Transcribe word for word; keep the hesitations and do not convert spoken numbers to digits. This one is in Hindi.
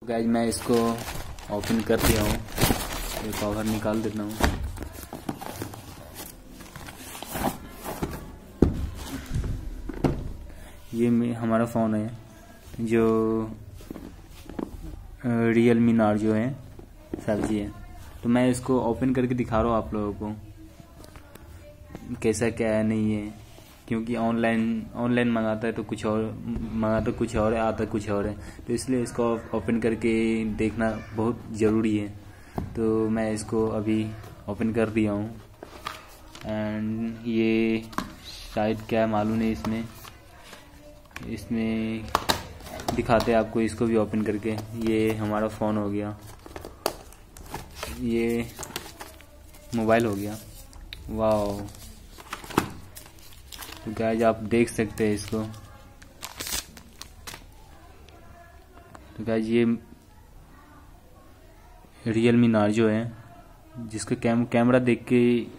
गाइस मैं इसको ओपन कर दिया हूँ, ये कवर निकाल देता हूँ। ये में हमारा फ़ोन है जो रियल मी नार्जो है फाइव जी है। तो मैं इसको ओपन करके दिखा रहा हूँ आप लोगों को कैसा क्या है नहीं है, क्योंकि ऑनलाइन ऑनलाइन मंगाता है तो कुछ और मंगाता कुछ और है, आता कुछ और है, तो इसलिए इसको ओपन करके देखना बहुत ज़रूरी है। तो मैं इसको अभी ओपन कर दिया हूँ एंड ये शायद क्या मालूम नहीं, इसमें इसमें दिखाते हैं आपको, इसको भी ओपन करके। ये हमारा फ़ोन हो गया, ये मोबाइल हो गया। वाह, तो गाइस आप देख सकते हैं इसको। तो गाइस ये रियल मी नार्जो है, जिसका कैम कैमरा देख के